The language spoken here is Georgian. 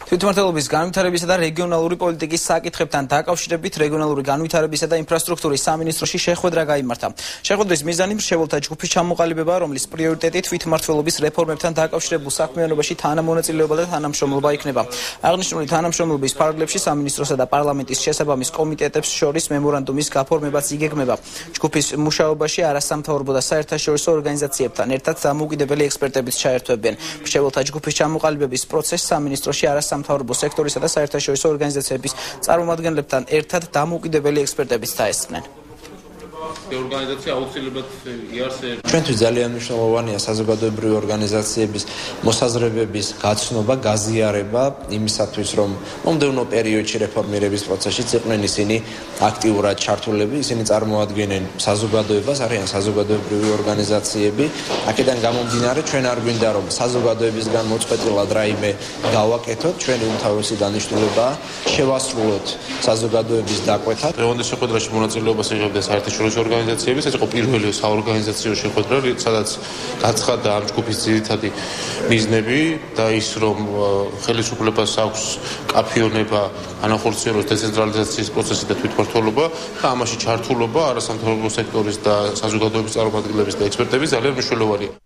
თვითმმართველობის განვითარებისა და რეგიონალური პოლიტიკის საკითხებთან დაკავშირებით რეგიონალური განვითარებისა და ინფრასტრუქტურის სამინისტროში შეხვედრა გაიმართა. შეხვედრის მიზანი მრჩეველთა ჯგუფის ჩამოყალიბება, რომლის პრიორიტეტი თვითმმართველობის რეფორმებთან დაკავშირებულ საქმიანობაში თანამონაწილეობა და თანამშრომლობა იქნება. აღნიშნული თანამშრომლობის ფარგლებში სამინისტროსა და პარლამენტის შესაბამის კომიტეტებს შორის მემორანდუმის გაფორმებაც იგეგმება. ჯგუფის მუშაობაში არასამთავრობო და საერთაშორისო ორგანიზაციებთან ერთად დამოუკიდებელი ექსპერტებიც ჩაერთვებიან. მრჩეველთა ჯგუფის ჩამოყალიბების პროცესს სამინისტროში არასამთავრობო სექტორისა და საერთაშორისო ორგანიზაციების წარმომადგენლებთან ერთად დამოუკიდებელი ექსპერტებიც დაესწრნენ. ჩვენთვის ძალიან მნიშვნელოვანია საზოგადოებრივი ორგანიზაციების მოსაზრებების გაცნობა, გაზიარება იმისათვის, რომ მომდევნო პერიოდში რეფორმირების პროცესშიც იყვნენ ისინი აქტიურად ჩართულები, ისინი წარმოადგენენ საზოგადოებას, არიან საზოგადოებრივი ორგანიზაციები. აქედან გამომდინარე, ჩვენ არ გვინდა რომ საზოგადოებისგან მოწყვეტილად რაიმე გავაკეთოთ, ჩვენი უმთავრესი დანიშნულებაა შევასრულოთ საზოგადოების დაკვეთა. დღევანდელ შეხვედრაში მონაწილეობას იღებდა საერთაშორისო ორგანიზაციების, ეს იყო პირველი საორგანიზაციო შეხვედრა, სადაც გაცხადდა ამ ჯგუფის ძირითადი მიზნები და ის, რომ ხელისუფლებას აქვს კაფიონება ანახორციელოს დეცენტრალიზაციის პროცესი და თვითმმართველობა და ამაში ჩართულობა არასამთავრობო სექტორის და საზოგადოების წარმომადგენლების და ექსპერტების ძალიან მნიშვნელოვანია.